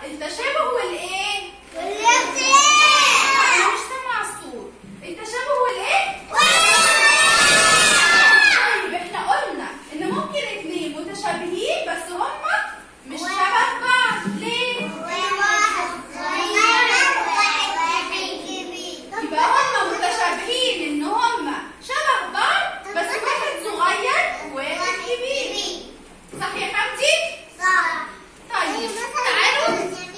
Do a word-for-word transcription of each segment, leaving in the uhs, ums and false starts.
التشابه والايه؟ والاختلاف. انا مش سامعه الصوت. التشابه والايه؟ طيب احنا قلنا ان ممكن اتنين متشابهين بس هما مش شبه بعض. ليه؟ يبقى هما متشابهين ان هما شبه بعض بس واحد صغير وواحد كبير. صح يا حمدي؟ صح. طيب تعالوا.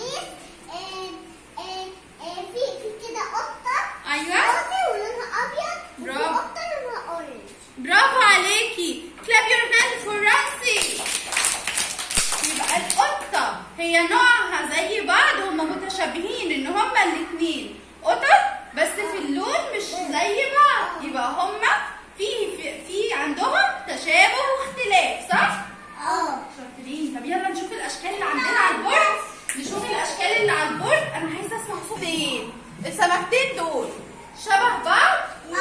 في في كده قطة. ايوه. ولونها أبيض. برافو. وقطة لونها أورنج. برافو عليكي. clap your hand for رمسي. يبقى القطة هي نوعها زي بعض، هما متشابهين ان هما الاتنين قطط بس في اللون مش زي بعض. يبقى هما في في, في عندهم تشابه واختلاف. صح؟ اه. شاطرين. طب يلا نشوف الاشكال اللي عندنا على البورد. نشوف الاشكال اللي على البورد. انا عايزه اسمع صوتين. السمكتين دول شبه بعض؟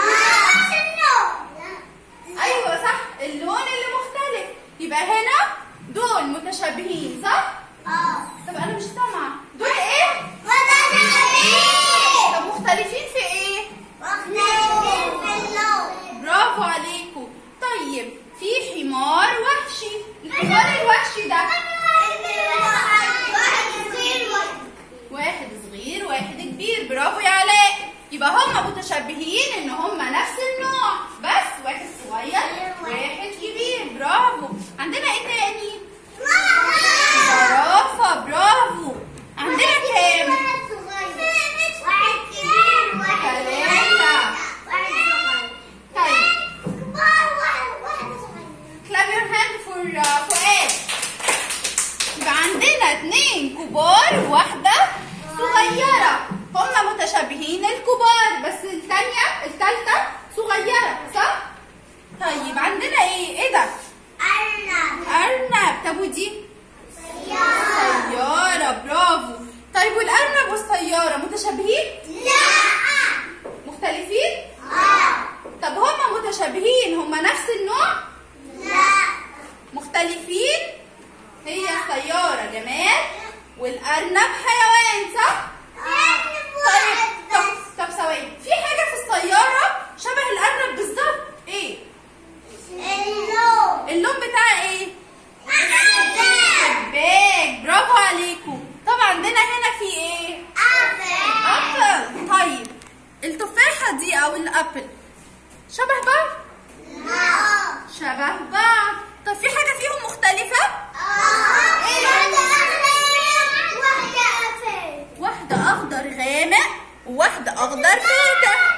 ايوه صح، اللون اللي مختلف. يبقى هنا دول متشابهين صح؟ اه. طب انا مش سامعه. دول ايه؟ متشابهين. طب مختلفين في ايه؟ مختلفين في اللون. برافو عليكم. طيب في حمار وحشي. الحمار الوحشي ده واحد صغير واحد كبير. برافو يا علاء. يبقى هما متشابهين ان هما نفس النوع بس واحد صغير واحد كبير. برافو. عندنا ايه تاني؟ زرافة. برافو. عندنا كام؟ واحد كبير واحد ثلاثة. طيب كبار واحد صغير. clap your hand for uh, فؤاد. يبقى عندنا اتنين كبار وواحدة صغيرة. هما متشابهين الكبار بس التانية التالتة صغيرة. صح؟ طيب عندنا ايه؟ ايه ده؟ أرنب. أرنب. طب ودي؟ سيارة. سيارة. برافو. طيب والأرنب والسيارة متشابهين؟ لا. مختلفين؟ اه. طب هما متشابهين هما نفس النوع؟ لا. مختلفين؟ هي السيارة جماد والأرنب حيوان. صح؟ طيب طب طب ثواني، في حاجة في السيارة شبه الأرنب بالظبط. إيه؟ اللون. اللون بتاع إيه؟ شباك. برافو عليكم. طب عندنا هنا في إيه؟ أبل. طيب التفاحة دي أو الأبل شبه بعض؟ شبه بعض. طب في حاجة فيهم مختلفة؟ واحدة أخضر غامق وواحدة أخضر فاتح.